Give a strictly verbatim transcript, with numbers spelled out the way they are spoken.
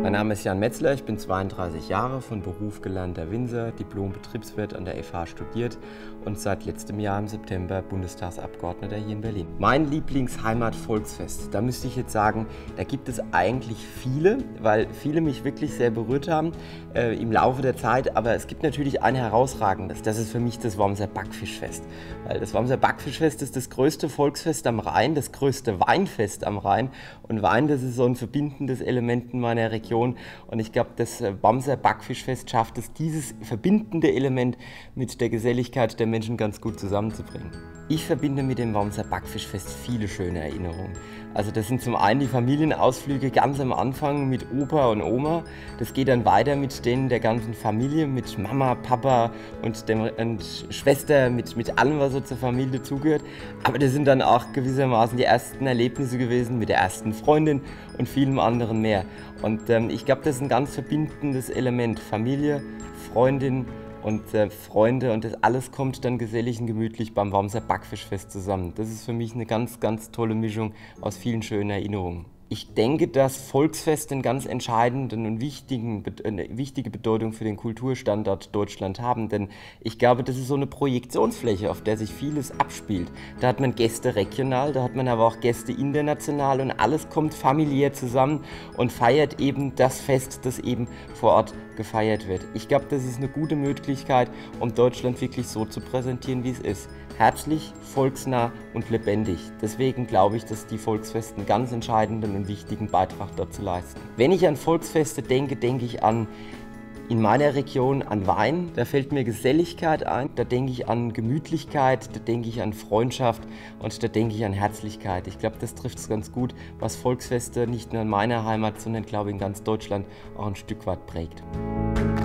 Mein Name ist Jan Metzler, ich bin zweiunddreißig Jahre, von Beruf gelernter Winzer, Diplom-Betriebswirt an der F H studiert und seit letztem Jahr im September Bundestagsabgeordneter hier in Berlin. Mein Lieblingsheimat-Volksfest, da müsste ich jetzt sagen, da gibt es eigentlich viele, weil viele mich wirklich sehr berührt haben äh, im Laufe der Zeit, aber es gibt natürlich ein herausragendes, das ist für mich das Wormser Backfischfest. Weil das Wormser Backfischfest ist das größte Volksfest am Rhein, das größte Weinfest am Rhein, und Wein, das ist so ein verbindendes Element in meiner Region, und ich glaube, das Wormser Backfischfest schafft es, dieses verbindende Element mit der Geselligkeit der Menschen ganz gut zusammenzubringen. Ich verbinde mit dem Wormser Backfischfest viele schöne Erinnerungen. Also das sind zum einen die Familienausflüge ganz am Anfang mit Opa und Oma. Das geht dann weiter mit denen der ganzen Familie, mit Mama, Papa und, dem, und Schwester, mit, mit allem, was so zur Familie zugehört. Aber das sind dann auch gewissermaßen die ersten Erlebnisse gewesen mit der ersten Freundin und vielem anderen mehr. Und ähm, ich glaube, das ist ein ganz verbindendes Element. Familie, Freundin und äh, Freunde, und das alles kommt dann gesellig und gemütlich beim Wormser Backfischfest zusammen. Das ist für mich eine ganz, ganz tolle Mischung aus vielen schönen Erinnerungen. Ich denke, dass Volksfeste einen ganz entscheidenden und wichtigen, eine wichtige Bedeutung für den Kulturstandort Deutschland haben, denn ich glaube, das ist so eine Projektionsfläche, auf der sich vieles abspielt. Da hat man Gäste regional, da hat man aber auch Gäste international, und alles kommt familiär zusammen und feiert eben das Fest, das eben vor Ort gefeiert wird. Ich glaube, das ist eine gute Möglichkeit, um Deutschland wirklich so zu präsentieren, wie es ist. Herzlich, volksnah und lebendig. Deswegen glaube ich, dass die Volksfeste einen ganz entscheidenden und wichtigen Beitrag dazu leisten. Wenn ich an Volksfeste denke, denke ich an in meiner Region an Wein. Da fällt mir Geselligkeit ein, da denke ich an Gemütlichkeit, da denke ich an Freundschaft und da denke ich an Herzlichkeit. Ich glaube, das trifft es ganz gut, was Volksfeste nicht nur in meiner Heimat, sondern glaube ich in ganz Deutschland auch ein Stück weit prägt.